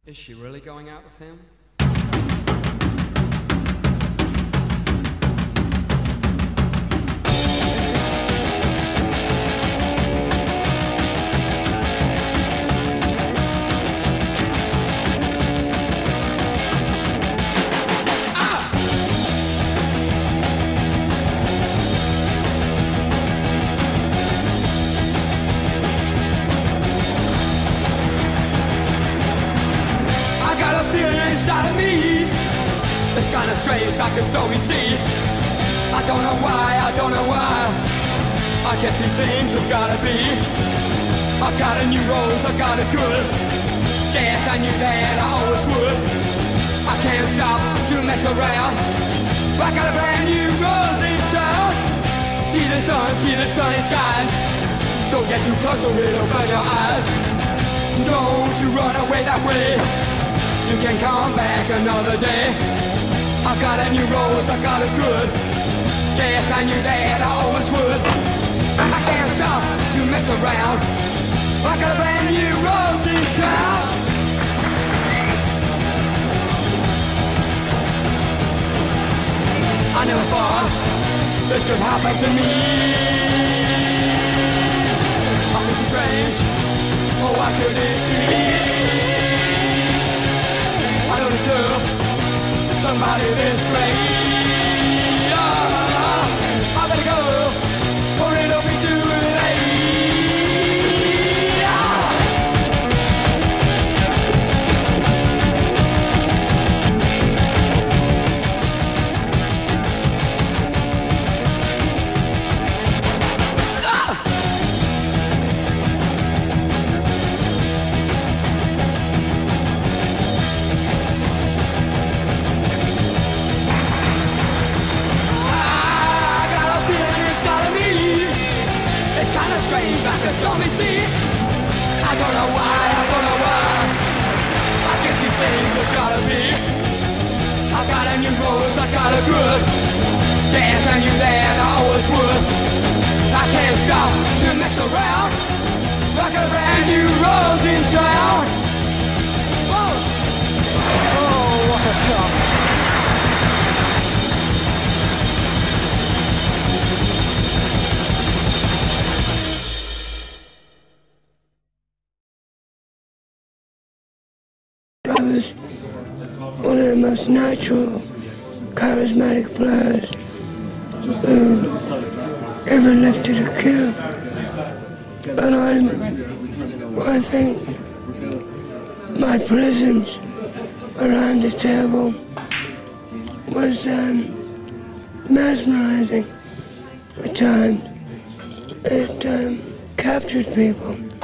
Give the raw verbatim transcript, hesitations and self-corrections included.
Is she really going out with him? Inside of me, it's kinda strange, like a stormy sea. I don't know why, I don't know why. I guess these things have gotta be. I got a new rose, I got it good. Yes, I knew that I always would. I can't stop to mess around. I got a brand new rose in town. See the sun, see the sun, it shines. Don't get too close or it'll burn your eyes. Don't you run away that way. You can come back another day. I got a new rose, I got it good. Yes, I knew that I always would. I can't stop to mess around. I got a brand new rose in town. I never thought this could happen to me. Oh, this is strange. Oh, why should it be? I don't deserve somebody this great. Oh, I better go, or it'll be too late. Strange like a stormy sea. I don't know why, I don't know why. I guess these things have gotta be. I got a new rose, I got a good. Yes, I knew that I always would. I can't stop to mess around. I got a brand new rose in town. Whoa. Oh, what a shock. I was one of the most natural, charismatic players who ever lifted a cue. And I'm, I think my presence around the table was um, mesmerizing at times. It um, captured people.